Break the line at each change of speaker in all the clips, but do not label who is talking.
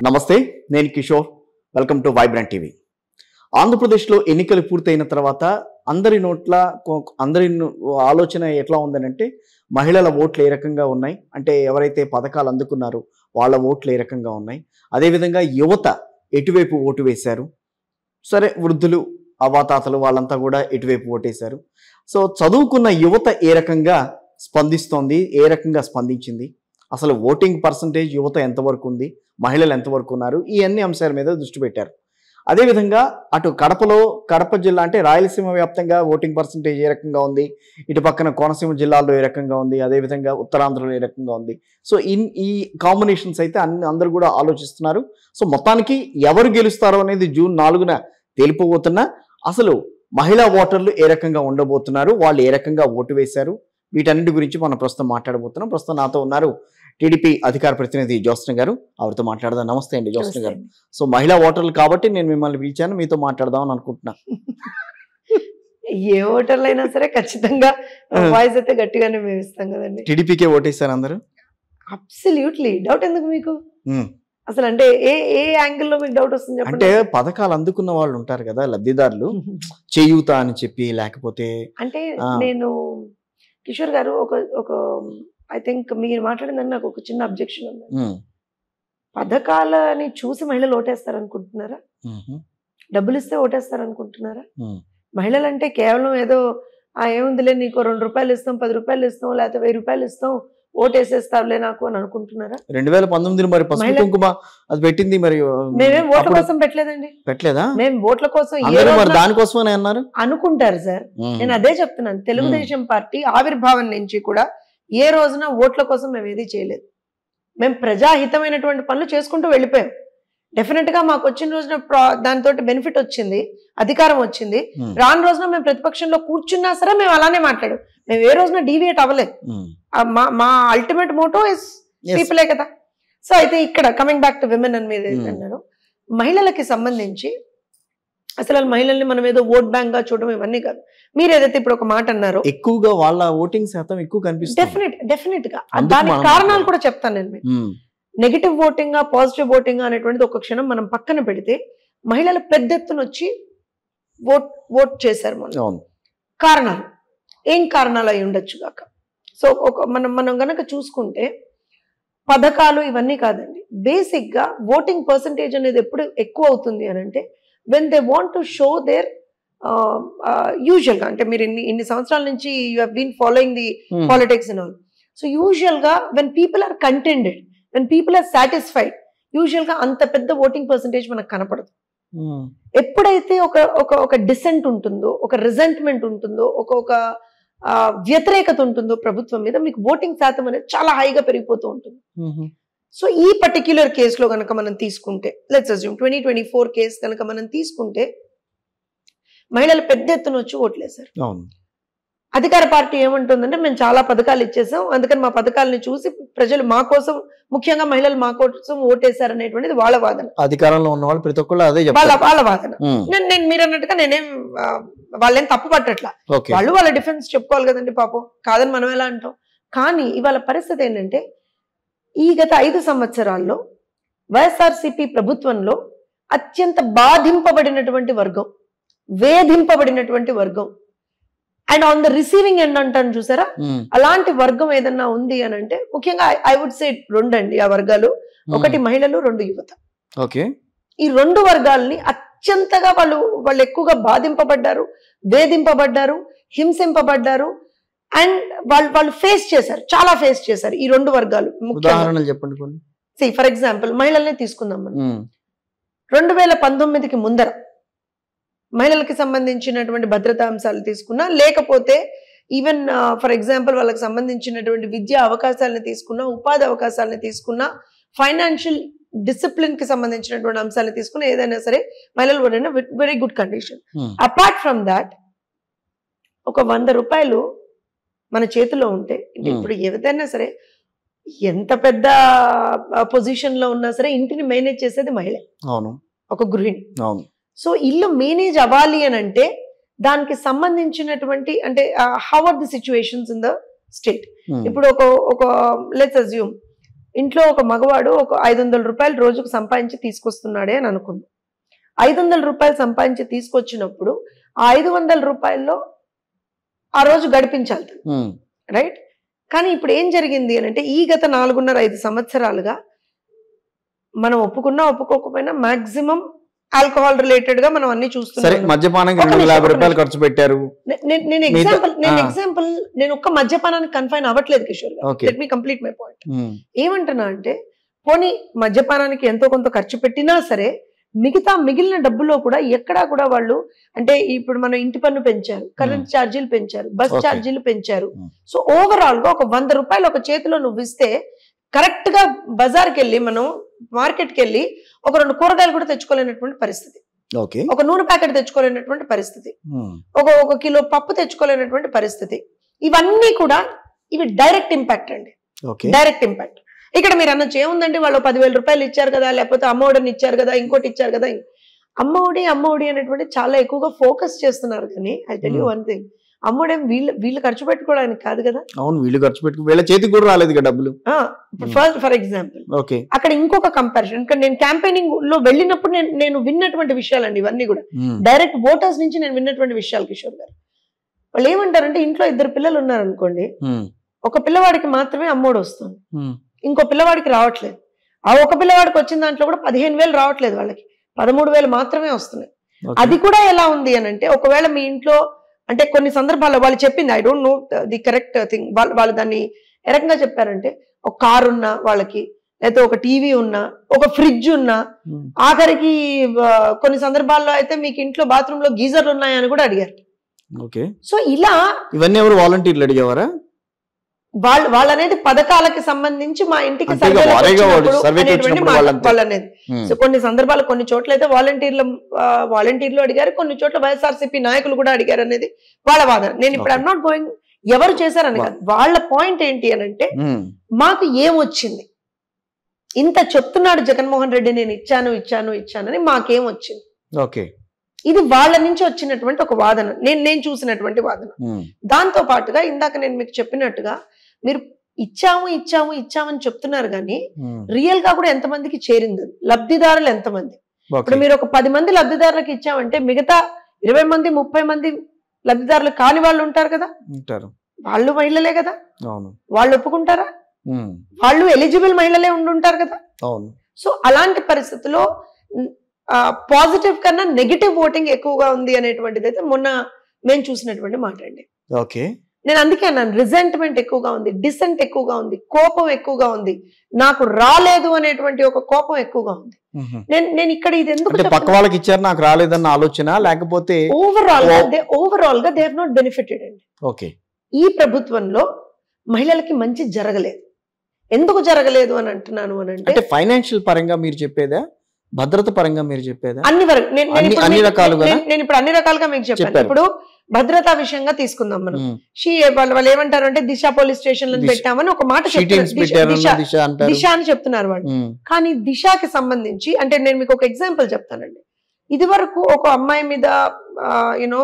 నమస్తే, నేను Kishore. Welcome to vibrant TV. ఆంధ్రప్రదేశ్లో ఎన్నికలు పూర్తయిన తర్వాత అందరి ఆలోచన ఎట్లా ఉందనంటే మహిళల ఓట్లు ఏ రకంగా ఉన్నాయి అంటే ఎవరైతే పథకాలు అందుకున్నారో వాళ్ళ ఓట్లు ఏ రకంగా ఉన్నాయి, అదేవిధంగా యువత ఎటువైపు ఓటు వేశారు, సరే వృద్ధులు అవాతాతలు వాళ్ళంతా కూడా ఎటువైపు ఓటేశారు. సో చదువుకున్న యువత ఏ రకంగా స్పందిస్తోంది, ఏ రకంగా స్పందించింది, అసలు ఓటింగ్ పర్సంటేజ్ యువత ఎంతవరకు ఉంది, మహిళలు ఎంతవరకు ఉన్నారు, ఈ అన్ని అంశాల మీద దృష్టి పెట్టారు. అదేవిధంగా అటు కడప జిల్లా అంటే రాయలసీమ వ్యాప్తంగా ఓటింగ్ పర్సంటేజ్ ఏ రకంగా ఉంది, ఇటు పక్కన కోనసీమ జిల్లాలో ఏ రకంగా ఉంది, అదేవిధంగా ఉత్తరాంధ్రలో ఏ రకంగా ఉంది. సో ఈ కాంబినేషన్స్ అయితే అందరూ కూడా ఆలోచిస్తున్నారు. సో మొత్తానికి ఎవరు గెలుస్తారో అనేది జూన్ 4న తేలిపోబోతున్నా అసలు మహిళా ఓటర్లు ఏ రకంగా ఉండబోతున్నారు, వాళ్ళు ఏ రకంగా ఓటు వేశారు, వీటన్నిటి గురించి మనం ప్రస్తుతం మాట్లాడబోతున్నాం. ప్రస్తుతం నాతో ఉన్నారు టీడీపీ అధికార ప్రతినిధి జ్యోత్స్న గారు. ఆవిడతో మాట్లాడదాం. నమస్తే అండి జ్యోత్స్న గారు. సో మహిళా ఓటర్లు కాబట్టి నేను మిమ్మల్ని పిలిచాను, మీతో మాట్లాడదాం అని అనుకుంటున్నా.
ఏ ఓటర్లు అయినా సరే ఖచ్చితంగా వాయిస్ అయితే గట్టిగానే మేము ఇస్తాం కదండి.
టీడీపీకే ఓటేశారు అందరూ?
అబ్సల్యూట్లీ. డౌట్ ఎందుకు మీకు అసలు? అంటే ఏ యాంగిల్లో మీకు డౌట్ వస్తుంది?
అంటే పథకాలు అందుకున్న వాళ్ళు ఉంటారు కదా లబ్ధిదారులు, చేయూత అని చెప్పి, లేకపోతే
అంటే నేను కిషోర్ గారు ఒక ఐ థింక్ మీరు మాట్లాడిందని నాకు ఒక చిన్న అబ్జెక్షన్ ఉంది. పథకాలని చూసి మహిళలు ఓటేస్తారు అనుకుంటున్నారా? డబ్బులు ఇస్తే ఓటేస్తారు అనుకుంటున్నారా? మహిళలు అంటే కేవలం ఏదో ఏముందిలే నీకు 2 రూపాయలు ఇస్తాం, 10 రూపాయలు ఇస్తాం, లేకపోతే 1000 రూపాయలు ఇస్తాం, ఓటేసేస్తావులే నాకు అని అనుకుంటున్నారా?
2019 మరి పసుపు కుంకుమ అది పెట్టింది, మరి
మేమేం ఓట్ల కోసం పెట్టలేదండి.
పెట్టలేదా?
మేము ఓట్ల కోసం
దానికోసమనే అన్నారు
అనుకుంటారు సార్. నేను అదే చెప్తున్నాను. తెలుగుదేశం పార్టీ ఆవిర్భావం నుంచి కూడా ఏ రోజున ఓట్ల కోసం మేము ఏది చేయలేదు. మేము ప్రజాహితమైనటువంటి పనులు చేసుకుంటూ వెళ్ళిపోయాం. డెఫినెట్ గా మాకు వచ్చిన రోజున దానితో బెనిఫిట్ వచ్చింది, అధికారం వచ్చింది. రాని రోజున మేము ప్రతిపక్షంలో కూర్చున్నా సరే మేము అలానే మాట్లాడాం. మేము ఏ రోజున డీవియేట్ అవ్వలేదు. మా అల్టిమేట్ మోటో ఇస్ పీపులే కదా. సో అయితే ఇక్కడ కమింగ్ బ్యాక్ టు విమెన్ అని మీద అన్నారు. మహిళలకి సంబంధించి అసలు మహిళల్ని మనం ఏదో ఓట్ బ్యాంక్ గా చూడడం ఇవన్నీ కాదు. మీరు ఏదైతే ఇప్పుడు ఒక మాట అన్నారో,
ఎక్కువగా వాళ్ళ ఓటింగ్ శాతం ఎక్కువ కనిపిస్తుంది.
డెఫినెట్ గా దానికి కారణాలు కూడా చెప్తాను నేను మీకు. నెగిటివ్ ఓటింగ్ పాజిటివ్ ఓటింగ్ అనేటువంటిది ఒక క్షణం మనం పక్కన పెడితే మహిళలు పెద్ద ఎత్తున వచ్చి ఓట్ చేశారు. కారణాలు ఏం కారణాలు అయి ఉండొచ్చు కాక. సో మనం గనక చూసుకుంటే పథకాలు ఇవన్నీ కాదండి. బేసిక్ గా ఓటింగ్ పర్సంటేజ్ అనేది ఎప్పుడు ఎక్కువ అవుతుంది అని అంటే when they want to show their usual గా, అంటే మీరు ఇన్ని సంవత్సరాల నుంచి you have been following the politics and all. So usual గా when people are contented, when people are satisfied, usual గా అంత పెద్ద ఓటింగ్ పర్సంటేజ్ మనకు కనపడదు. ఎప్పుడైతే ఒక డిసెంట్ ఉంటుందో, ఒక రిజెంట్మెంట్ ఉంటుందో, ఒక వ్యతిరేకత ఉంటుందో ప్రభుత్వం మీద, మీకు ఓటింగ్ శాతం అనేది చాలా హైగా పెరిగిపోతూ ఉంటుంది. సో ఈ పర్టిక్యులర్ కేసులో కనుక మనం తీసుకుంటే, లెట్స్ అస్యూమ్ 2024 కేసు కనుక మనం తీసుకుంటే మహిళలు పెద్ద ఎత్తున వచ్చి ఓట్లేశారు. అధికార పార్టీ ఏమంటుందంటే మేము చాలా పథకాలు ఇచ్చేసాం, అందుకని మా పథకాలని చూసి ప్రజలు మా కోసం, ముఖ్యంగా మహిళలు మా కోసం ఓటేశారు అనేటువంటిది వాళ్ళ వాదన.
అధికారంలో ఉన్న వాళ్ళు ప్రతి ఒక్కళ్ళు అదే
వాళ్ళ వాదన. నేను మీరు అన్నట్టుగా నేనేం వాళ్ళేం తప్పు పట్టట్లా, వాళ్ళు వాళ్ళ డిఫెన్స్ చెప్పుకోవాలి కదండి పాపం, కాదని మనం ఎలా అంటాం. కానీ ఇవాళ పరిస్థితి ఏంటంటే ఈ గత 5 సంవత్సరాల్లో వైఎస్ఆర్సీపీ ప్రభుత్వంలో అత్యంత బాధింపబడినటువంటి వర్గం, వేధింపబడినటువంటి వర్గం, and on the receiving end అంటాను చూసారా, అలాంటి వర్గం ఏదన్నా ఉంది అని అంటే ముఖ్యంగా ఐ వుడ్ సే 2 అండి ఆ వర్గాలు. ఒకటి మహిళలు, 2 యువత. ఈ 2 వర్గాల్ని అత్యంతగా వాళ్ళు ఎక్కువగా బాధింపబడ్డారు, వేధింపబడ్డారు, హింసింపబడ్డారు. అండ్ వాళ్ళు ఫేస్ చేశారు, చాలా ఫేస్ చేశారు ఈ 2 వర్గాలు.
ఉదాహరణలు చెప్పండి కొన్ని.
ఫర్ ఎగ్జాంపుల్ మహిళల్ని తీసుకుందాం మనం. 2019కి ముందర మహిళలకి సంబంధించినటువంటి భద్రతా అంశాలు తీసుకున్నా, లేకపోతే ఈవెన్ ఫర్ ఎగ్జాంపుల్ వాళ్ళకి సంబంధించినటువంటి విద్యా అవకాశాలను తీసుకున్నా, ఉపాధి అవకాశాలను తీసుకున్నా, ఫైనాన్షియల్ డిసిప్లిన్ కి సంబంధించినటువంటి అంశాలను తీసుకున్నా, ఏదైనా సరే మహిళలు were in very good condition. Apart from that ఒక 100 రూపాయలు మన చేతిలో ఉంటే, ఇప్పుడు ఏదైనా సరే ఎంత పెద్ద పొజిషన్ లో ఉన్నా సరే ఇంటిని మేనేజ్ చేసేది మహిళ, ఒక గృహిణి. సో ఇల్లు మేనేజ్ అవ్వాలి అని అంటే దానికి సంబంధించినటువంటి అంటే how are the situations in the state. ఇప్పుడు ఒక లెట్స్ అస్యూమ్ ఇంట్లో ఒక మగవాడు ఒక 500 రూపాయలు రోజుకు సంపాదించి తీసుకొస్తున్నాడే అని అనుకుంది. 500 రూపాయలు సంపాదించి తీసుకొచ్చినప్పుడు ఆ 500 రూపాయల్లో ఆ రోజు గడిపించాలి, రైట్? కానీ ఇప్పుడు ఏం జరిగింది అని అంటే, ఈ గత 4.5 సంవత్సరాలుగా మనం ఒప్పుకున్నా ఒప్పుకోకపోయినా మాక్సిమం ఆల్కహాల్ రిలేటెడ్ గా మనం అన్ని చూస్తున్నాం.
మద్యపానానికి 250 రూపాయలు ఖర్చు పెట్టారు.
నేను ఒక్క మద్యపానానికి కన్ఫైన్ అవ్వట్లేదు Kishore garu. Let me complete my point. ఏమంటున్నా అంటే, పోనీ మద్యపానానికి ఎంతో కొంత ఖర్చు పెట్టినా సరే మిగిలిన డబ్బులో కూడా ఎక్కడా కూడా వాళ్ళు, అంటే ఇప్పుడు మనం ఇంటి పన్ను పెంచారు, కరెంట్ ఛార్జీలు పెంచారు, బస్ ఛార్జీలు పెంచారు. సో ఓవరాల్ గా ఒక 100 రూపాయలు ఒక చేతిలో నువ్వు ఇస్తే కరెక్ట్ గా బజార్కి వెళ్ళి మనం మార్కెట్కి వెళ్ళి ఒక 2 కూరగాయలు కూడా తెచ్చుకోలేనటువంటి పరిస్థితి, ఒక నూనె ప్యాకెట్ తెచ్చుకోలేనటువంటి పరిస్థితి, ఒక కిలో పప్పు తెచ్చుకోలేనటువంటి పరిస్థితి. ఇవన్నీ కూడా ఇవి డైరెక్ట్ ఇంపాక్ట్ అండి, డైరెక్ట్ ఇంపాక్ట్. ఇక్కడ మీరు అనొచ్చు ఏముందంటే వాళ్ళు 10,000 రూపాయలు ఇచ్చారు కదా, లేకపోతే అమ్మఒడిని ఇచ్చారు కదా, ఇంకోటి ఇచ్చారు కదా. అమ్మఒడి అనేటువంటి చాలా ఎక్కువగా ఫోకస్ చేస్తున్నారు. కానీ I tell you one thing, Ammavodi వీళ్ళు ఖర్చు పెట్టుకోవడానికి కాదు కదా.
అవును, వీళ్ళు ఖర్చు పెట్టుకో, వీళ్ళ చేతికి కూడా రాలేదు డబ్బులు.
ఫర్ ఎగ్జాంపుల్ అక్కడ ఇంకొక కంపారిజన్, ఇక్కడ నేను క్యాంపెయినింగ్ లో వెళ్ళినప్పుడు నేను విన్నటువంటి విషయాలండి ఇవన్నీ కూడా, డైరెక్ట్ ఓటర్స్ నుంచి నేను విన్నటువంటి విషయాలు కిషోర్ గారు. వాళ్ళు ఏమంటారంటే, ఇంట్లో 2 పిల్లలు ఉన్నారు అనుకోండి, ఒక పిల్లవాడికి మాత్రమే అమ్మఒడి వస్తుంది, ఇంకో పిల్లవాడికి రావట్లేదు. ఆ ఒక పిల్లవాడికి వచ్చిన దాంట్లో కూడా 15,000 రావట్లేదు, వాళ్ళకి 13,000 మాత్రమే వస్తున్నాయి. అది కూడా ఎలా ఉంది అని అంటే, ఒకవేళ మీ ఇంట్లో అంటే కొన్ని సందర్భాల్లో వాళ్ళు చెప్పింది, I don't know the correct thing, వాళ్ళు దాన్ని ఏ రకంగా చెప్పారంటే, ఒక కారు ఉన్నా వాళ్ళకి, లేకపోతే ఒక టీవీ ఉన్నా, ఒక ఫ్రిడ్జ్ ఉన్నా, ఆఖరికి కొన్ని సందర్భాల్లో అయితే మీకు ఇంట్లో బాత్రూమ్ లో గీజర్లు ఉన్నాయని కూడా అడిగారు. సో ఇలా
ఇవన్నీ ఎవరు వాలంటీర్లు అడిగేవారా?
వాళ్ళు అనేది పథకాలకి సంబంధించి మా ఇంటికి వాళ్ళనేది. సో కొన్ని సందర్భాలు కొన్ని చోట్ల అయితే వాలంటీర్లు అడిగారు, కొన్ని చోట్ల వైఎస్ఆర్సీపీ నాయకులు కూడా అడిగారు అనేది వాళ్ళ వాదన. నేను ఇప్పుడు ఐమ్ నాట్ గోయింగ్ ఎవరు చేశారని కాదు, వాళ్ళ పాయింట్ ఏంటి అని అంటే, మాకు ఏమొచ్చింది, ఇంత చెప్తున్నాడు జగన్మోహన్ రెడ్డి నేను ఇచ్చానని మాకేం వచ్చింది. ఇది వాళ్ళ నుంచి వచ్చినటువంటి ఒక వాదన, నేను చూసినటువంటి వాదన. దాంతో పాటుగా ఇందాక నేను మీకు చెప్పినట్టుగా మీరు ఇచ్చామని చెప్తున్నారు కానీ రియల్ గా కూడా ఎంతమందికి చేరింది, లబ్ధిదారులు ఎంతమంది? ఇప్పుడు మీరు ఒక 10 మంది లబ్ధిదారులకు ఇచ్చామంటే మిగతా 20 మంది 30 మంది లబ్ధిదారులు కాని వాళ్ళు ఉంటారు కదా, వాళ్ళు మహిళలే కదా, వాళ్ళు ఒప్పుకుంటారా? వాళ్ళు ఎలిజిబుల్ మహిళలే ఉండుంటారు కదా. సో అలాంటి పరిస్థితుల్లో పాజిటివ్ కన్నా నెగిటివ్ ఓటింగ్ ఎక్కువగా ఉంది అనేటువంటిది అయితే మొన్న మేము చూసినటువంటి మాట అండి. నేను అందుకే అన్నాను, రిజెంట్మెంట్ ఎక్కువగా ఉంది, డిసెంట్ ఎక్కువగా ఉంది, కోపం ఎక్కువగా ఉంది, నాకు రాలేదు అనేటువంటి ఒక కోపం ఎక్కువగా ఉంది. నేను ఇక్కడ ఇది ఎందుకు
పక్క వాళ్ళకి ఇచ్చారు నాకు రాలేదన్న ఆలోచన, లేకపోతే
ఓవరాల్ గా దే హావ్ నాట్ బెనిఫిటెడ్ అండి. ఈ ప్రభుత్వంలో మహిళలకి మంచి జరగలేదు. ఎందుకు జరగలేదు అని అంటున్నాను అని అంటే,
ఫైనాన్షియల్ పరంగా మీరు చెప్పేదా, భద్రత పరంగా మీరు చెప్పేదా?
అన్ని రకాలుగా నేను ఇప్పుడు అన్ని రకాలుగా మీకు చెప్పాను. ఇప్పుడు భద్రతా విషయంగా తీసుకుందాం మనం. వాళ్ళు ఏమంటారు అంటే, దిశ పోలీస్ స్టేషన్ పెట్టామని ఒక మాట దిశ అని చెప్తున్నారు వాళ్ళు. కానీ దిశకి సంబంధించి అంటే నేను మీకు ఒక ఎగ్జాంపుల్ చెప్తానండి. ఇది వరకు ఒక అమ్మాయి మీద యూనో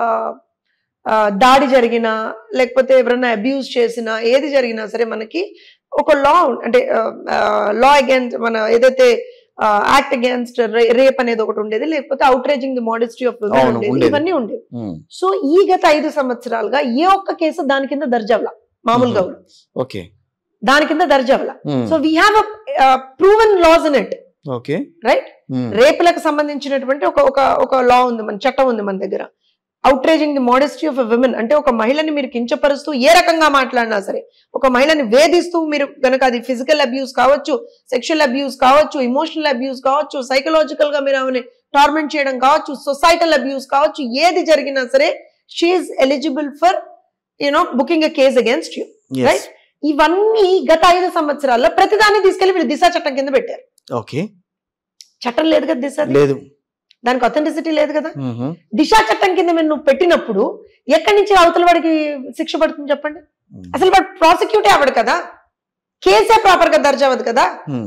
దాడి జరిగినా, లేకపోతే ఎవరైనా అబ్యూజ్ చేసినా, ఏది జరిగినా సరే మనకి ఒక లా, అంటే లా అగైన్స్ మన ఏదైతే యాక్ట్ అగేన్స్ట్ రేప్ అనేది ఒకటి ఉండేది, లేకపోతే outraging the modesty of women ఉండేది, ఇవన్నీ ఉండేవి. సో ఈ గత 5 సంవత్సరాలుగా ఏ ఒక్క కేసు దాని కింద దర్జావలా, మామూలుగా దాని కింద దర్జావలా. So we have proven laws in it, right? రేపులకు సంబంధించినటువంటి ఒక లా ఉంది, మన చట్టం ఉంది మన దగ్గర. Outraging the modesty of women అంటే ఒక మహిళని మీరు కించపరుస్తూ ఏ రకంగా మాట్లాడినా సరే, ఒక మహిళని వేధిస్తూ మీరు కనుక, అది ఫిజికల్ అబ్యూస్ కావచ్చు, సెక్షువల్ అబ్యూస్ కావచ్చు, ఇమోషనల్ అబ్యూస్ కావచ్చు, సైకలాజికల్ గా మీరు ఆమెని టార్మెంట్ చేయడం కావచ్చు, సొసైటల్ అబ్యూస్ కావచ్చు, ఏది జరిగినా సరే she is eligible for booking a case against you, right? ఇవన్నీ గత 5 సంవత్సరాల్లో ప్రతిదాన్ని తీసుకెళ్లి వీళ్ళు దిశ చట్టం కింద పెట్టారు. చట్టం లేదు కదా దిశ, లేదు, దానికి అథెంటిసిటీ లేదు కదా. దిశా చట్టం కింద నువ్వు పెట్టినప్పుడు ఎక్కడి నుంచి అవతల వాడికి శిక్ష పడుతుంది చెప్పండి? అసలు వాడు ప్రాసిక్యూటే అవ్వడు కదా, కేసే ప్రాపర్ గా దర్జా అవ్వదు కదా.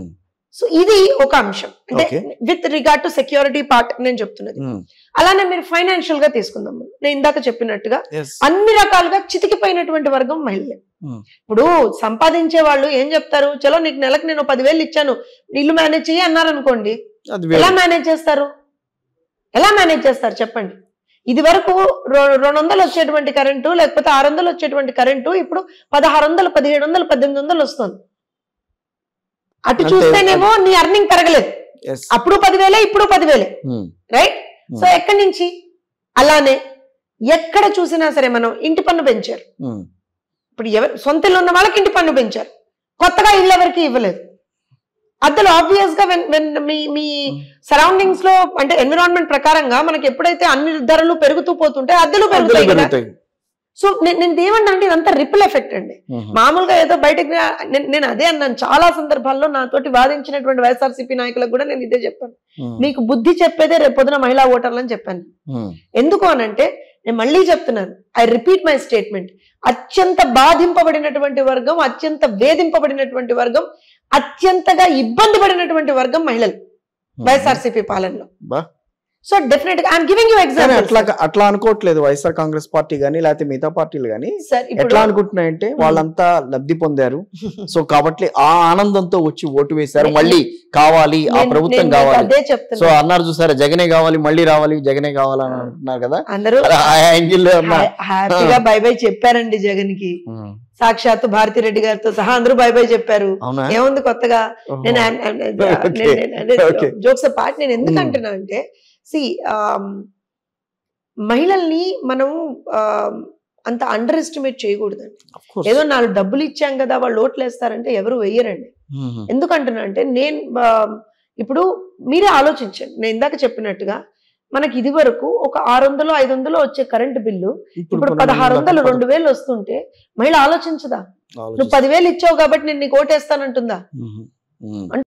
సో ఇది ఒక అంశం, అంటే with regard to security part నేను చెప్తున్నది. అలానే మీరు ఫైనాన్షియల్ గా తీసుకుందాం. నేను ఇందాక చెప్పినట్టుగా అన్ని రకాలుగా చితికిపోయినటువంటి వర్గం మహిళలే. ఇప్పుడు సంపాదించే వాళ్ళు ఏం చెప్తారు, చలో నీకు నెలకు నేను 10,000 ఇచ్చాను, ఇల్లు మేనేజ్ చెయ్యి అన్నారు అనుకోండి, ఎలా మేనేజ్ చేస్తారు? ఎలా మేనేజ్ చేస్తారు చెప్పండి? ఇది వరకు 200 వచ్చేటువంటి కరెంటు, లేకపోతే 600 వచ్చేటువంటి కరెంటు ఇప్పుడు 1600, 1700, 1800 వస్తుంది. అటు చూస్తేనేమో నీ అర్నింగ్ పెరగలేదు, అప్పుడు 10,000 ఇప్పుడు 10,000, రైట్? సో ఎక్కడి నుంచి? అలానే ఎక్కడ చూసినా సరే మనం ఇంటి పన్ను పెంచారు. ఇప్పుడు సొంత ఇల్లు ఉన్న వాళ్ళకి ఇంటి పన్ను పెంచారు, కొత్తగా ఇల్లు ఎవరికి ఇవ్వలేదు. అద్దెలు ఆబ్వియస్ గా మీ సరౌండింగ్స్ లో అంటే ఎన్విరాన్మెంట్ ప్రకారంగా మనకి ఎప్పుడైతే అన్ని ధరలు పెరుగుతూ పోతుంటే అద్దెలు పెరుగుతాయి. సో నేను ఏమన్నా అంటే ఇదంతా రిపుల్ ఎఫెక్ట్ అండి. మామూలుగా ఏదో బయటకు నేను అదే అన్నాను చాలా సందర్భాల్లో, నాతోటి వాదించినటువంటి వైఎస్ఆర్సీపీ నాయకులకు కూడా నేను ఇదే చెప్పాను, మీకు బుద్ధి చెప్పేదే రేపొద్దున మహిళా ఓటర్లు అని చెప్పాను. ఎందుకు అనంటే నేను మళ్ళీ చెప్తున్నాను, ఐ రిపీట్ మై స్టేట్మెంట్, అత్యంత బాధింపబడినటువంటి వర్గం, అత్యంత వేధింపబడినటువంటి వర్గం, అత్యంతగా ఇబ్బంది పడినటువంటి వర్గం మహిళలు వైఎస్ఆర్సీపీ పాలనలో. సో డెఫినెట్ గా ఐఎమ్ గివింగ్ యూ ఎగ్జాంపుల్.
అట్లా అనుకోవట్లేదు వైఎస్ఆర్ కాంగ్రెస్ పార్టీ గానీ లేకపోతే మిగతా పార్టీలు గానీ. ఎట్లా అనుకుంటున్నాయంటే వాళ్ళంతా లబ్ధి పొందారు, సో కాబట్టి ఆ ఆనందంతో వచ్చి ఓటు వేశారు, మళ్ళీ కావాలి ఆ ప్రభుత్వం కావాలి. సో అన్నారు చూసారా, జగనే కావాలి, మళ్ళీ రావాలి, జగనే కావాలని అంటున్నారు కదా అందరూ.
హ్యాపీగా బై బై చెప్పారండి జగన్ కి, సాక్షాత్తు భారతి రెడ్డి గారితో సహా అందరూ బై బై చెప్పారు. ఏముంది కొత్తగా? జోక్స్ పార్ట్ నేను ఎందుకు అంటున్నా అంటే, మహిళల్ని మనం అంత అండర్ ఎస్టిమేట్ చేయకూడదండి. ఏదో 4 డబ్బులు ఇచ్చాం కదా వాళ్ళు ఓట్లు వేస్తారంటే ఎవరు వేయరండి. ఎందుకంటున్నా అంటే నేను ఇప్పుడు మీరే ఆలోచించండి, నేను ఇందాక చెప్పినట్టుగా మనకి ఇది వరకు ఒక 600, 500 వచ్చే కరెంటు బిల్లు ఇప్పుడు 1600, 2000 వస్తుంటే మహిళ ఆలోచించదా? నువ్వు 10,000 ఇచ్చావు కాబట్టి నేను నీకు ఓటేస్తానంటుందా?